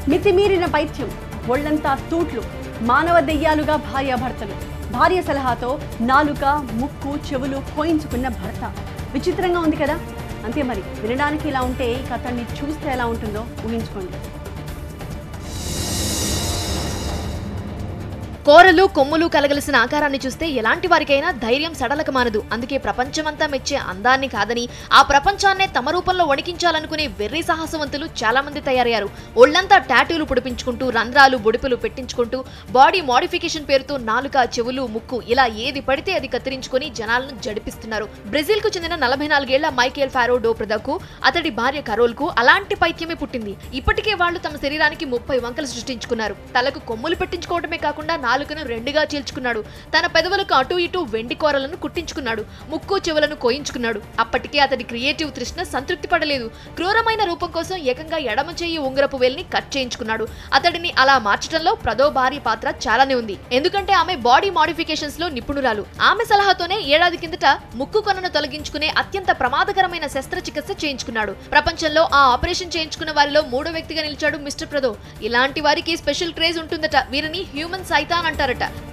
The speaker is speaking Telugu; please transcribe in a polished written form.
మితిమీరిన పైత్యం, ఒళ్లంతా తూట్లు, మానవ దెయ్యాలుగా భార్యాభర్తలు. భార్య సలహాతో నాలుక, ముక్కు, చెవులు కోయించుకున్న భర్త. విచిత్రంగా ఉంది కదా? అంతే మరి. వినడానికి ఇలా ఉంటే ఈ కథని చూస్తే ఎలా ఉంటుందో ఊహించుకోండి. కోరలు కొమ్ములు కలగలిసిన ఆకారాన్ని చూస్తే ఎలాంటి వారికైనా ధైర్యం సడలక మానదు. అందుకే ప్రపంచమంతా మెచ్చే అందాన్ని కాదని ఆ ప్రపంచాన్నే తమ రూపంలో వణికించాలనుకునే వెర్రి సాహసవంతులు చాలా మంది తయారయ్యారు. ఒళ్లంతా టాటూలు పుడిపించుకుంటూ, రంధ్రాలు బొడిపులు పెట్టించుకుంటూ, బాడీ మోడిఫికేషన్ పేరుతో నాలుక, చెవులు, ముక్కు ఇలా ఏది పడితే అది కత్తిరించుకుని జనాలను జడిపిస్తున్నారు. బ్రెజిల్ కు చెందిన 44 ఏళ్ల మైకేల్ ఫారో డోప్రదకు, అతడి భార్య కరోల్ కు అలాంటి పైత్యమే పుట్టింది. ఇప్పటికే వాళ్లు తమ శరీరానికి 30 వంకలు సృష్టించుకున్నారు. తలకు కొమ్ములు పెట్టించుకోవడమే కాకుండా నాలుకను రెండుగా చీల్చుకున్నాడు. తన పెదవులకు అటు ఇటు వెండి కోరలను కుట్టించుకున్నాడు. ముక్కు, చెవులను కోయించుకున్నాడు. అప్పటికే అతడి క్రియేటివ్ తృష్ణ సంతృప్తి పడలేదు. క్రూరమైన రూపం కోసం ఏకంగా ఎడమ చెయ్యి ఉంగరపు వేలిని కట్ చేయించుకున్నాడు. అతడిని అలా మార్చడంలో ప్రదో భార్య పాత్ర చాలానే ఉంది. ఎందుకంటే ఆమె బాడీ మోడిఫికేషన్స్ లో నిపుణురాలు. ఆమె సలహాతోనే ఏడాది కిందట ముక్కు కొనను తొలగించుకునే అత్యంత ప్రమాదకరమైన శస్త్రచికిత్స చేయించుకున్నాడు. ప్రపంచంలో ఆ ఆపరేషన్ చేయించుకున్న వారిలో 3వ వ్యక్తిగా నిలిచాడు మిస్టర్ ప్రదో. ఇలాంటి వారికి స్పెషల్ క్రేజ్ ఉంటుందట. వీరిని హ్యూమన్ సైతాన్ అంటారట.